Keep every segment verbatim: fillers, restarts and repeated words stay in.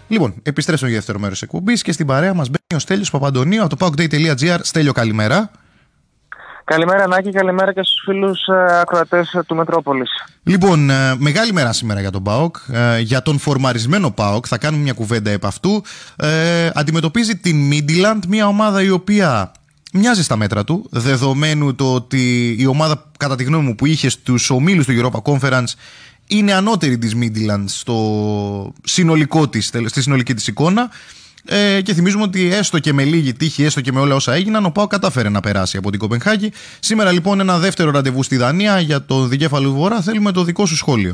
Λοιπόν, επιστρέψαμε για δεύτερο μέρος της εκπομπής και στην παρέα μας μπαίνει ο Στέλιος Παπαντονίου από το paokday τελεία gr. Στέλιο, καλημέρα. Καλημέρα Νάκη, καλημέρα και στους φίλους ε, ακροατές του Μετρόπολης. Λοιπόν, ε, μεγάλη μέρα σήμερα για τον ΠΑΟΚ, ε, για τον φορμαρισμένο ΠΑΟΚ, θα κάνουμε μια κουβέντα επ' αυτού. Ε, αντιμετωπίζει την Midtjylland, μια ομάδα η οποία μοιάζει στα μέτρα του, δεδομένου το ότι η ομάδα, κατά τη γνώμη μου, που είχε στους ομίλους του Europa Conference είναι ανώτερη της Midtjylland στο συνολικό της, στη συνολική της εικόνα. Ε, και θυμίζουμε ότι έστω και με λίγη τύχη, έστω και με όλα όσα έγιναν, ο ΠΑΟΚ κατάφερε να περάσει από την Κοπενχάγη. Σήμερα λοιπόν ένα δεύτερο ραντεβού στη Δανία για το δικέφαλο του Βορρά. Θέλουμε το δικό σου σχόλιο.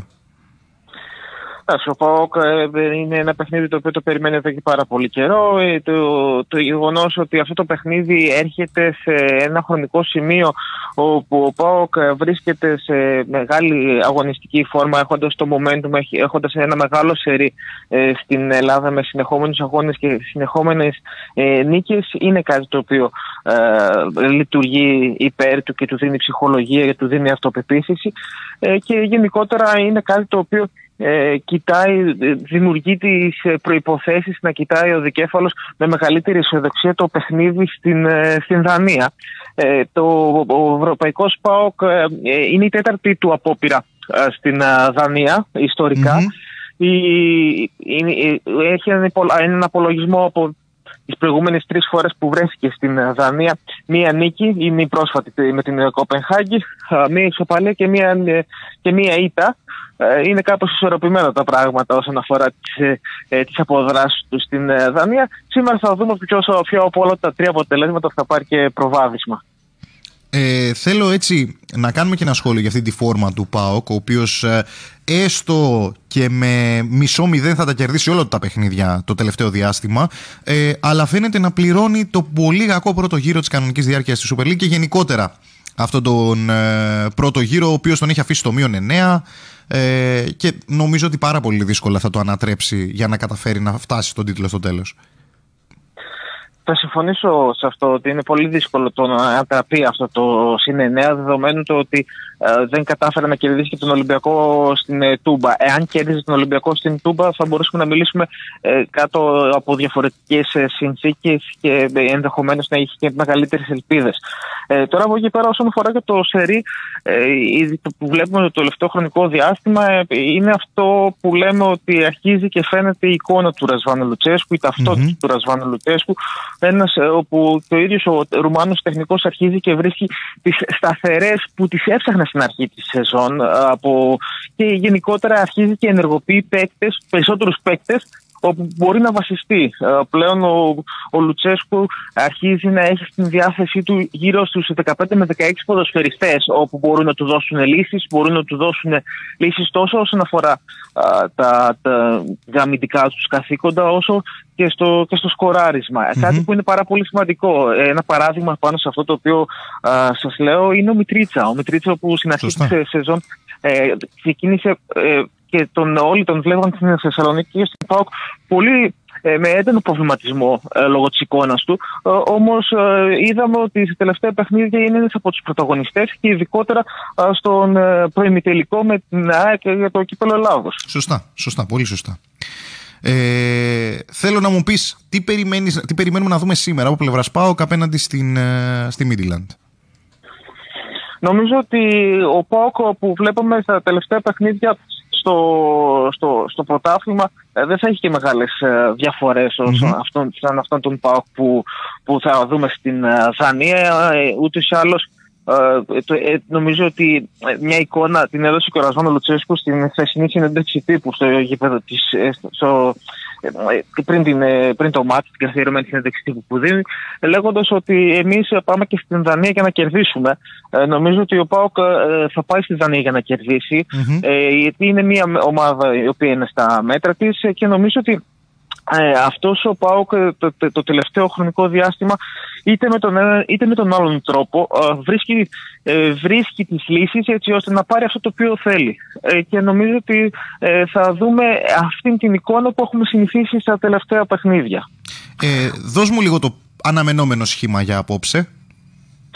Ο ΠΑΟΚ είναι ένα παιχνίδι το οποίο το περιμένει εδώ και πάρα πολύ καιρό. Το, το γεγονός ότι αυτό το παιχνίδι έρχεται σε ένα χρονικό σημείο όπου ο ΠΑΟΚ βρίσκεται σε μεγάλη αγωνιστική φόρμα, έχοντας το momentum, έχοντας ένα μεγάλο σερί στην Ελλάδα με συνεχόμενους αγώνες και συνεχόμενες νίκες, είναι κάτι το οποίο ε, λειτουργεί υπέρ του και του δίνει ψυχολογία και του δίνει αυτοπεποίθηση, ε, και γενικότερα είναι κάτι το οποίο Ε, κοιτάει, δημιουργεί τις προϋποθέσεις να κοιτάει ο δικέφαλος με μεγαλύτερη αισιοδοξία το παιχνίδι στην, στην Δανία. Ε, το, ο Ευρωπαϊκός ΠΑΟΚ ε, είναι η τέταρτη του απόπειρα ε, στην ε, Δανία ιστορικά. Mm-hmm. Η, η, η, έχει έναν, έναν απολογισμό από τις προηγούμενες τρεις φορές που βρέθηκε στην Δανία. Μία νίκη, είναι η πρόσφατη με την Κοπενχάγη, μία ισοπαλία και μία, και μία ήττα. Είναι κάπως ισορροπημένα τα πράγματα όσον αφορά τις, ε, τις αποδράσεις του στην ε, Δανία. Σήμερα θα δούμε ποιος, ποιο από όλα τα τρία αποτελέσματα θα πάρει και προβάδισμα. Ε, θέλω έτσι να κάνουμε και ένα σχόλιο για αυτή τη φόρμα του ΠΑΟΚ, ο οποίος ε, έστω και με μισό μηδέν θα τα κερδίσει όλα τα παιχνίδια το τελευταίο διάστημα, ε, αλλά φαίνεται να πληρώνει το πολύ κακό πρώτο γύρο της κανονικής διάρκειας της Super League και γενικότερα αυτόν τον ε, πρώτο γύρο, ο οποίος τον έχει αφήσει στο μείον εννέα, ε, και νομίζω ότι πάρα πολύ δύσκολα θα το ανατρέψει για να καταφέρει να φτάσει στον τίτλο στο τέλος. Θα συμφωνήσω σε αυτό ότι είναι πολύ δύσκολο το να ανατραπεί αυτό το συν εννέα, δεδομένου το ότι ε, δεν κατάφερε να κερδίσει και τον Ολυμπιακό στην ε, Τούμπα. Εάν κέρδιζε τον Ολυμπιακό στην Τούμπα, θα μπορούσαμε να μιλήσουμε ε, κάτω από διαφορετικές ε, συνθήκες και ε, ενδεχομένως να είχε και μεγαλύτερες ελπίδες. Ε, τώρα από εκεί πέρα, όσον αφορά και το σερί, ε, που βλέπουμε το τελευταίο χρονικό διάστημα, ε, είναι αυτό που λέμε ότι αρχίζει και φαίνεται η εικόνα του Ρασβάνο Λουτσέσκου, η ταυτότητα mm-hmm. του Ρασβάνο Λουτσέσκου. Ένας όπου και ο ίδιος ο Ρουμάνος τεχνικός αρχίζει και βρίσκει τις σταθερές που τις έψαχνε στην αρχή της σεζόν, από... και γενικότερα αρχίζει και ενεργοποιεί παίκτες, περισσότερους παίκτες, όπου μπορεί να βασιστεί. Πλέον ο, ο Λουτσέσκου αρχίζει να έχει στην διάθεσή του γύρω στους δεκαπέντε με δεκαέξι ποδοσφαιριστές, όπου μπορούν να του δώσουν λύσεις, μπορούν να του δώσουν λύσεις τόσο όσον αφορά α, τα, τα, τα αμυντικά τους καθήκοντα, όσο και στο, και στο σκοράρισμα. Mm-hmm. Κάτι που είναι πάρα πολύ σημαντικό. Ένα παράδειγμα πάνω σε αυτό το οποίο α, σας λέω είναι ο Μιτρίτσα. Ο Μιτρίτσα που στην αρχή της σεζόν ε, ξεκίνησε ε, και τον, όλοι τον βλέπαν στην Θεσσαλονίκη και στην ΠΑΟΚ πολύ ε, με έντονο προβληματισμό ε, λόγω της εικόνας του. Ε, όμως ε, είδαμε ότι σε τελευταία παιχνίδια είναι ένας από τους πρωταγωνιστές και ειδικότερα ε, στον ε, προημιτελικό με την ΑΕΚ για το κύπελλο Ελλάδος. Σωστά, σωστά, πολύ σωστά. Ε, θέλω να μου πεις τι, περιμένεις, τι περιμένουμε να δούμε σήμερα από πλευράς ΠΑΟΚ απέναντι στην, ε, στη Midtjylland. Νομίζω ότι ο ΠΑΟΚ που βλέπουμε στα τελευταία παιχνίδια στο, στο, στο πρωτάθλημα ε, δεν θα έχει και μεγάλες ε, διαφορές mm-hmm. αυτόν, σαν αυτόν τον ΠΑΟΚ που, που θα δούμε στην ε, Δανία. Ε, ούτως ή άλλως ε, το, ε, νομίζω ότι μια εικόνα την έδωσε και ο Ρασβάνο Λουτσέσκου στην χθεσινή συνέντευξη τύπου στο γήπεδο της, στο, πριν, την, πριν το μάτι, την καθιερωμένη συνέντευξη τύπου που δίνει, λέγοντας ότι εμείς πάμε και στην Δανία για να κερδίσουμε. Ε, νομίζω ότι ο ΠΑΟΚ ε, θα πάει στη Δανία για να κερδίσει, mm-hmm. ε, γιατί είναι μια ομάδα η οποία είναι στα μέτρα της και νομίζω ότι Ε, αυτός ο ΠΑΟΚ το, το, το τελευταίο χρονικό διάστημα είτε με τον ένα είτε με τον άλλον τρόπο ε, βρίσκει, ε, βρίσκει τις λύσεις έτσι ώστε να πάρει αυτό το οποίο θέλει, ε, και νομίζω ότι ε, θα δούμε αυτή την εικόνα που έχουμε συνηθίσει στα τελευταία παιχνίδια. ε, Δώσ' μου λίγο το αναμενόμενο σχήμα για απόψε.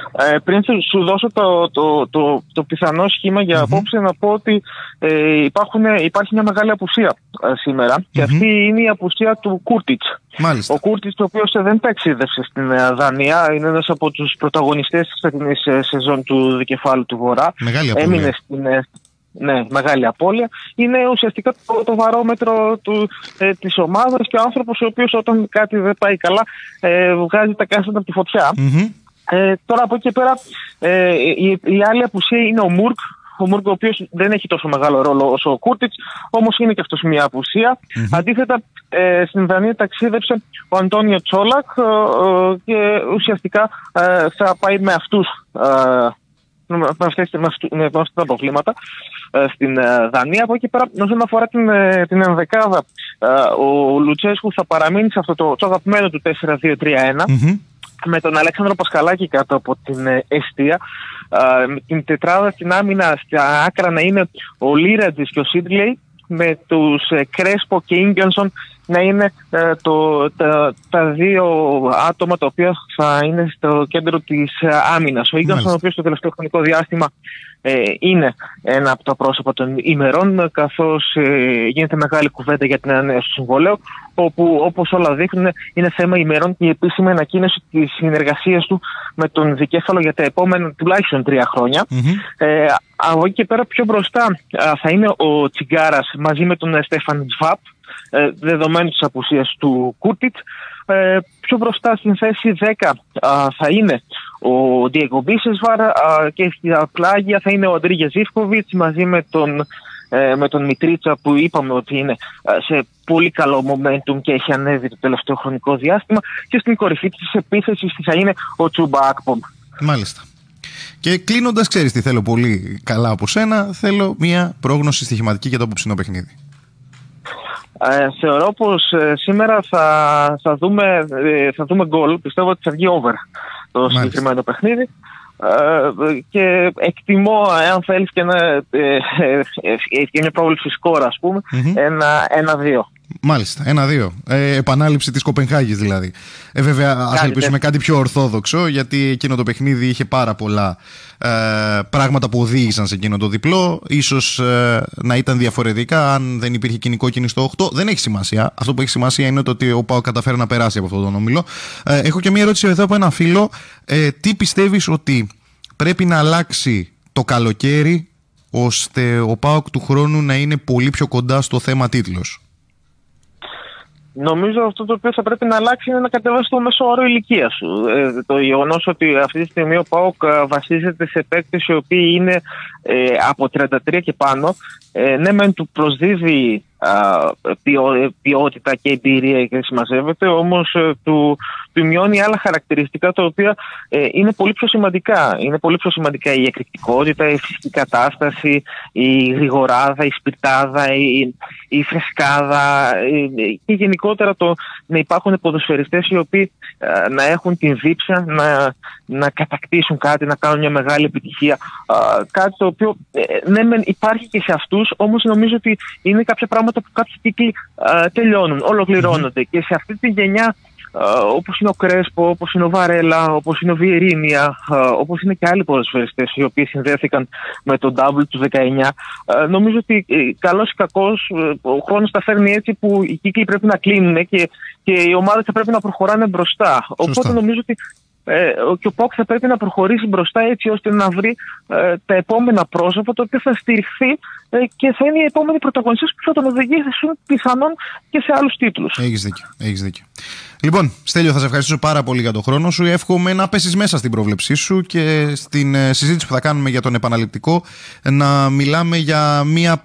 Ε, πριν σου δώσω το, το, το, το πιθανό σχήμα για mm-hmm. απόψε, να πω ότι ε, υπάρχουν, υπάρχει μια μεγάλη απουσία ε, σήμερα mm-hmm. και αυτή είναι η απουσία του Κούρτιτς. Μάλιστα. Ο Κούρτιτς, ο οποίος δεν ταξίδευσε στην ε, Δανία, είναι ένας από τους πρωταγωνιστές της φετινής ε, σεζόν του Δικεφάλου του Βορρά. Μεγάλη απώλεια. Έμεινε στην... Ε, Ναι, μεγάλη απώλεια. Είναι ουσιαστικά το, το βαρόμετρο του, ε, της ομάδας και ο άνθρωπος ο οποίος όταν κάτι δεν πάει καλά ε, βγάζει τα κάστανα από τη φωτιά. Mm-hmm. Ε, τώρα από εκεί και πέρα ε, η, η άλλη απουσία είναι ο Μουρκ. Ο Μουρκ, ο οποίος δεν έχει τόσο μεγάλο ρόλο όσο ο Κούρτιτς, όμως είναι και αυτός μια απουσία. Mm-hmm. Αντίθετα, ε, στην Δανία ταξίδεψε ο Αντώνιο Τσόλακ ε, ε, και ουσιαστικά ε, θα πάει με αυτούς. Ε, με, αυτές, με, με αυτά τα προβλήματα ε, στην ε, Δανία. Από εκεί πέρα, όσον αφορά την, ε, την ενδεκάδα, ε, ο Λουτσέσκου θα παραμείνει σε αυτό το, το αγαπημένο του τέσσερα δύο τρία ένα mm-hmm. με τον Αλέξανδρο Πασχαλάκη κάτω από την ε, εστία. Ε, με την τετράδα στην άμυνα στα άκρα να είναι ο Λίρατζης και ο Σίντλεϊ, με τους ε, Κρέσπο και Ίγκενσον να είναι ε, το, τα, τα δύο άτομα τα οποία θα είναι στο κέντρο της ε, άμυνας. Ο Ίγκενσον, ο οποίος στο τελευταίο χρονικό διάστημα ε, είναι ένα από τα πρόσωπα των ημερών, καθώς ε, γίνεται μεγάλη κουβέντα για την ανανέωση του συμβολέου, όπου όπως όλα δείχνουν είναι θέμα ημερών και η επίσημη ανακοίνωση της συνεργασίας του με τον Δικέφαλο για τα επόμενα τουλάχιστον τρία χρόνια. Mm-hmm. Ε, από εκεί και πέρα πιο μπροστά α, θα είναι ο Τσιγκάρας μαζί με τον Στέφαν Τσβάπ, ε, δεδομένου της απουσίας του Κούρτιτς. Ε, πιο μπροστά στην θέση δέκα α, θα είναι ο Ντιέγκο Μπίσεσβαρ και στην πλάγια θα είναι ο Αντρίγια Ζίβκοβιτς μαζί με τον, ε, με τον Μιτρίτσα, που είπαμε ότι είναι σε πολύ καλό momentum και έχει ανέβει το τελευταίο χρονικό διάστημα, και στην κορυφή της επίθεσης θα είναι ο Τσούμπα Ακπομ. Μάλιστα. Και κλείνοντας, ξέρεις τι θέλω πολύ καλά από σένα, θέλω μια πρόγνωση στοιχηματική για το απόψινό παιχνίδι. Ε, θεωρώ πως ε, σήμερα θα, θα δούμε ε, θα δούμε γκολ. Πιστεύω ότι θα βγει over το Μάλιστα. συγκεκριμένο παιχνίδι ε, και εκτιμώ, εάν θέλεις, και, ένα, ε, ε, και μια πρόβλεψη σκόρα, ας πούμε, mm-hmm. ένα, ένα δύο. Μάλιστα, ένα-δύο. Ε, επανάληψη της Κοπενχάγης δηλαδή. Ε, βέβαια, ας ελπίσουμε κάτι πιο ορθόδοξο, γιατί εκείνο το παιχνίδι είχε πάρα πολλά ε, πράγματα που οδήγησαν σε εκείνο το διπλό. Ίσως ε, να ήταν διαφορετικά αν δεν υπήρχε κοινή κόκκινη στο οκτώ. Δεν έχει σημασία. Αυτό που έχει σημασία είναι το ότι ο ΠΑΟΚ καταφέρει να περάσει από αυτόν τον όμιλο. Ε, έχω και μια ερώτηση εδώ από ένα φίλο. Ε, τι πιστεύεις ότι πρέπει να αλλάξει το καλοκαίρι ώστε ο ΠΑΟΚ του χρόνου να είναι πολύ πιο κοντά στο θέμα τίτλος? Νομίζω αυτό το οποίο θα πρέπει να αλλάξει είναι να κατεβάσει το μέσο όρο ηλικία σου. Ε, το γεγονός ότι αυτή τη στιγμή ο ΠΑΟΚ βασίζεται σε παίκτες οι οποίοι είναι ε, από τριάντα τρία και πάνω. Ε, ναι, μεν του προσδίδει α, ποιο, ποιότητα και εμπειρία και συμμαζεύεται, όμως ε, του, του μειώνει άλλα χαρακτηριστικά τα οποία ε, είναι πολύ πιο σημαντικά. Είναι πολύ πιο σημαντικά η εκρηκτικότητα, η φυσική κατάσταση, η γρηγοράδα, η σπιρτάδα, η, η φρεσκάδα η, και γενικότερα το να υπάρχουν ποδοσφαιριστές οι οποίοι α, να έχουν την δίψα να, να κατακτήσουν κάτι, να κάνουν μια μεγάλη επιτυχία. Α, κάτι το οποίο ε, ναι, μεν υπάρχει και σε αυτούς, όμως νομίζω ότι είναι κάποια πράγματα που κάποιοι κύκλοι α, τελειώνουν, ολοκληρώνονται. Mm-hmm. Και σε αυτή τη γενιά, α, όπως είναι ο Κρέσπο, όπως είναι ο Βαρέλα, όπως είναι ο Βιερίνια, α, όπως είναι και άλλοι ποδοσφαιριστές οι οποίοι συνδέθηκαν με τον double του δεκαεννιά, α, νομίζω ότι ε, καλώς ή κακώς ο χρόνος τα φέρνει έτσι που οι κύκλοι πρέπει να κλείνουν και, και οι ομάδες θα πρέπει να προχωράνε μπροστά. Σωστά. Οπότε νομίζω ότι Ε, και ο ΠΑΟΚ θα πρέπει να προχωρήσει μπροστά έτσι ώστε να βρει ε, τα επόμενα πρόσωπα, το οποίο θα στηριχθεί ε, και θα είναι οι επόμενοι πρωταγωνιστές που θα τον οδηγήσουν πιθανόν και σε άλλους τίτλους. Έχεις δίκιο, έχεις δίκιο. Λοιπόν, Στέλιο, θα σε ευχαριστήσω πάρα πολύ για τον χρόνο σου. Εύχομαι να πέσεις μέσα στην πρόβλεψή σου και στην ε, συζήτηση που θα κάνουμε για τον επαναληπτικό να μιλάμε για μια,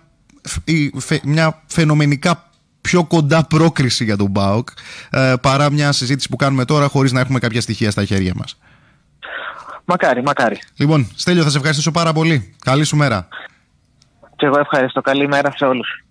μια φαινομενικά πιο κοντά πρόκριση για τον ΠΑΟΚ ε, παρά μια συζήτηση που κάνουμε τώρα χωρίς να έχουμε κάποια στοιχεία στα χέρια μας. Μακάρι, μακάρι. Λοιπόν, Στέλιο, θα σε ευχαριστήσω πάρα πολύ. Καλή σου μέρα. Και εγώ ευχαριστώ. Καλή μέρα σε όλους.